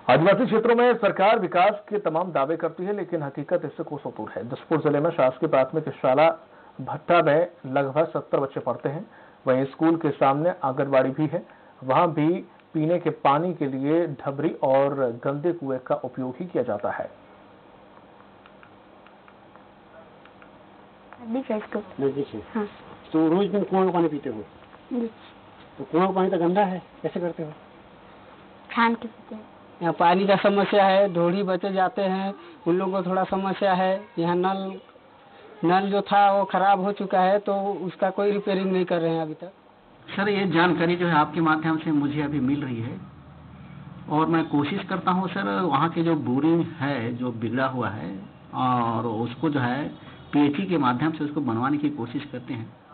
आदिवासी क्षेत्रों में सरकार विकास के तमाम दावे करती है, लेकिन हकीकत इससे कोसों दूर है। जशपुर जिले में शासकीय प्राथमिक शाला भट्टा में लगभग 70 बच्चे पढ़ते हैं। वहीं स्कूल के सामने आंगनबाड़ी भी है। वहां भी पीने के पानी के लिए ढबरी और गंदे कुएं का उपयोग ही किया जाता है। नजदीक है। हाँ। तो रोज दिन कुआं का पानी पीते हो? जी। तो कुआं का पानी तो गंदा है, कैसे करते हो? छान के पीते हैं। यहाँ पानी का समस्या है, ढोड़ी बचे जाते हैं, उन लोगों को थोड़ा समस्या है। यहाँ नल जो था वो खराब हो चुका है, तो उसका कोई रिपेयरिंग नहीं कर रहे हैं अभी तक। सर, ये जानकारी जो है आपके माध्यम से मुझे अभी मिल रही है और मैं कोशिश करता हूँ सर, वहाँ के जो बोरिंग है जो बिगड़ा हुआ है और उसको जो है पीएचई के माध्यम से उसको बनवाने की कोशिश करते हैं।